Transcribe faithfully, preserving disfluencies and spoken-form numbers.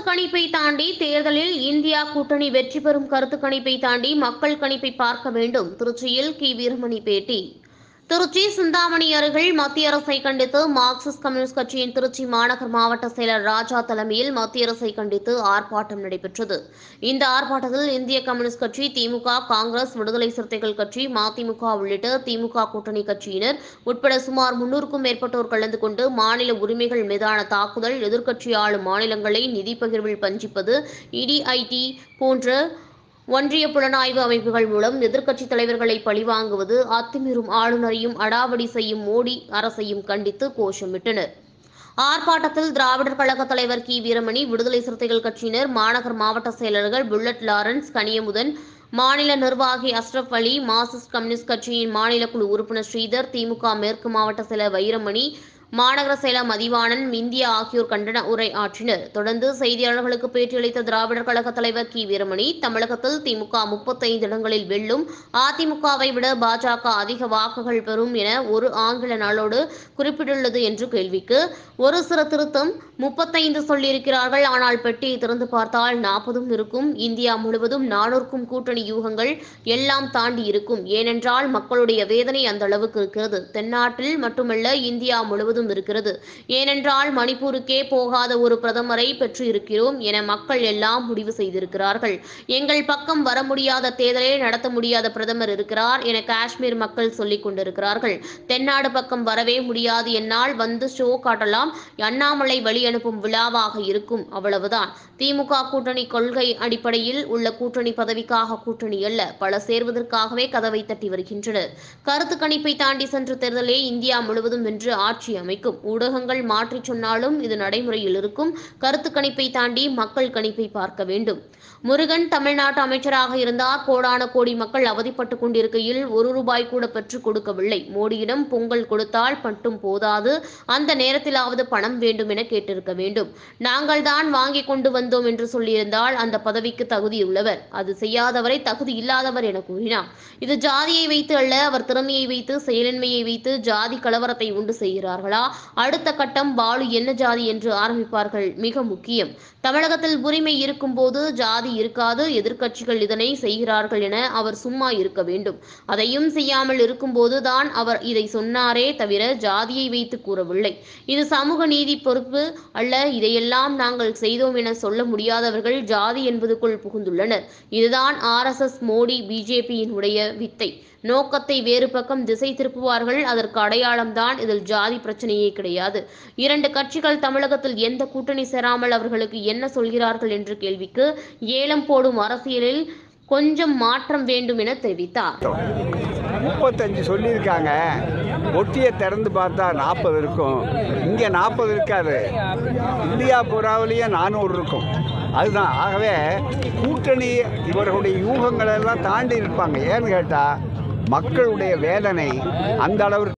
கணிப்பை தாண்டி தேர்தலில் இந்தியா கூட்டணி வெற்றி பெறும் கருத்து கணிப்பை தாண்டி மக்கள் கணிப்பை பார்க்க வேண்டும். திருச்சியில் கி வீரமணி பேட்டி. திருச்சி சிந்தாமணி அருகில் மத்திய அரசை கண்டித்து மார்க்சிஸ்ட் கம்யூனிஸ்ட் கட்சியின் திருச்சி மாநகர் மாவட்ட செயலர் ராஜா தலைமையில் மத்திய அரசை கண்டித்து ஆர்ப்பாட்டம் நடைபெற்றது. இந்த ஆர்ப்பாட்டத்தில் இந்திய கம்யூனிஸ்ட் கட்சி, திமுக, காங்கிரஸ், விடுதலை சிறுத்தைகள் கட்சி, மதிமுக உள்ளிட்ட திமுக கூட்டணி கட்சியினர் உட்பட சுமார் முன்னூறுக்கும் மேற்பட்டோர் கலந்து கொண்டு மாநில உரிமைகள் மீதான தாக்குதல், எதிர்க்கட்சி ஆளும் மாநிலங்களை நிதி பகிர்வில் வஞ்சிப்பது, இடி, ஐடி போன்ற ஒன்றிய புலனாய்வு அமைப்புகள் மூலம் எதிர்க்கட்சித் தலைவர்களை பழிவாங்குவது, அத்துமீறும் ஆளுநரையும் அடாவடி செய்யும் மோடி அரசையும் கண்டித்து கோஷமிட்டனர். ஆர்ப்பாட்டத்தில் திராவிடர் கழக தலைவர் கி வீரமணி, விடுதலை சிறுத்தைகள் கட்சியினர், மாநகர் மாவட்ட செயலர்கள் புல்லட் லாரன்ஸ், கனியமுதன், மாநில நிர்வாகி அஷ்ரப் அலி, மார்க்சிஸ்ட் கம்யூனிஸ்ட் கட்சியின் மாநில குழு உறுப்பினர் ஸ்ரீதர், திமுக மேற்கு மாவட்ட செயலர் வைரமணி, மாநகர செயலர் மதிவாணன், இந்தியா ஆகியோர் கண்டன உரை ஆற்றினர். தொடர்ந்து செய்தியாளர்களுக்கு பேட்டியளித்த திராவிடர் கழக தலைவர் கி வீரமணி, தமிழகத்தில் திமுக முப்பத்தைந்து இடங்களில் வெல்லும், அதிமுகவை விட பாஜக அதிக வாக்குகள் பெறும் என ஒரு ஆங்கில நாளோடு குறிப்பிட்டுள்ளது என்று கேள்விக்கு, ஒரு சிறு திருத்தம், முப்பத்தைந்து சொல்லியிருக்கிறார்கள், ஆனால் பெட்டியை திறந்து பார்த்தால் நாற்பதும் இருக்கும். இந்தியா முழுவதும் நானூறுக்கும் கூட்டணி யூகங்கள் எல்லாம் தாண்டி இருக்கும். ஏனென்றால் மக்களுடைய வேதனை அந்த அளவுக்கு இருக்கிறது. தென்னாட்டில் மட்டுமல்ல, இந்தியா முழுவதும் இருக்கிறது. ஏனென்றால் மணிப்பூருக்கே போகாத ஒரு பிரதமரை பெற்று இருக்கிறோம் என மக்கள் எல்லாம் முடிவு செய்திருக்கிறார்கள். எங்கள் பக்கம் வர முடியாத, தேர்தலை நடத்த முடியாத பிரதமர் இருக்கிறார் என காஷ்மீர் மக்கள் சொல்லிக் கொண்டிருக்கிறார்கள். தென்னாடு பக்கம் வரவே முடியாது, என்னால் வந்து ஷோ காட்டலாம், அண்ணாமலை வழி அனுப்பும் விழாவாக இருக்கும், அவ்வளவுதான். திமுக கூட்டணி கொள்கை அடிப்படையில் உள்ள கூட்டணி, பதவிக்காக கூட்டணி அல்ல, பல சேர்வதற்காகவே கதவை தட்டி வருகின்றனர். கருத்து கணிப்பை தாண்டி சென்ற தேர்தலே இந்தியா முழுவதும் வென்று ஆட்சி அமைக்கும். ஊடகங்கள் மாற்றி சொன்னாலும் இது நடைமுறையில் இருக்கும். கருத்து கணிப்பை தாண்டி மக்கள் கணிப்பை பார்க்க வேண்டும். முருகன் தமிழ்நாட்டு அமைச்சராக இருந்தார். கோடான கோடி மக்கள் அவதிப்பட்டுக் கொண்டிருக்கையில் ஒரு ரூபாய் கூட பெற்றுக் கொடுக்கவில்லை. மோடியிடம் பொங்கல் கொடுத்தால் மட்டும் போதாது, அந்த நேரத்திலாவது பணம் வேண்டும் என கேட்டிருக்க வேண்டும். நாங்கள் தான் வாங்கி கொண்டு வந்தோம் என்று சொல்லியிருந்தால் அந்த பதவிக்கு தகுதியுள்ளவர். அது செய்யாதவரை தகுதி இல்லாதவர் என கூறினார். இது ஜாதியை வைத்து அல்ல, அவர் திறமையை வைத்து, செயலின்மையை வைத்து ஜாதி கலவரத்தை உண்டு செய்கிறார்களா? அடுத்த கட்டம் பாலு என்ன ஜாதி என்று ஆரம்பிப்பார்கள். மிக முக்கியம், தமிழகத்தில் உரிமை இருக்கும் போது ஜாதி இருக்காது. எதிர்க்கட்சிகள் இதனை செய்கிறார்கள் என அவர் சும்மா இருக்க வேண்டும். அதையும் செய்யாமல் இருக்கும்போது தான் அவர் இதை சொன்னாரே தவிர ஜாதியை வைத்து கூறவில்லை. இது சமூக நீதி பொறுப்பு அல்ல. இதையெல்லாம் நாங்கள் செய்தோம் என சொல்ல முடியாதவர்கள் ஜாதி என்பதுக்குள் புகுந்துள்ளனர். இதுதான் ஆர் எஸ் எஸ், மோடி, பிஜேபியினுடைய வித்தை. நோக்கத்தை வேறு பக்கம் திசை திருப்புவார்கள். அதற்கு அடையாளம்தான். இதில் ஜாதி பிரச்சனையே கிடையாது. இரண்டு கட்சிகள் தமிழகத்தில் எந்த கூட்டணி சேராமல் அவர்களுக்கு என்ன சொல்கிறார்கள் என்ற கேள்விக்கு, ஏலம் போடும் அரசியலில் கொஞ்சம் மாற்றம் வேண்டும் என தெரிவித்தார். முப்பத்தஞ்சு சொல்லியிருக்காங்க, ஒட்டியை திறந்து பார்த்தா நாற்பது இருக்கும். இங்கே நாற்பது இருக்காது, இந்தியா பூராவிலேயே நானூறு இருக்கும். அதுதான். ஆகவே கூட்டணி இவர்களுடைய யூகங்களெல்லாம் தாண்டி இருப்பாங்க. ஏன்னு கேட்டால் மக்களுடைய வேதனை அந்த அளவு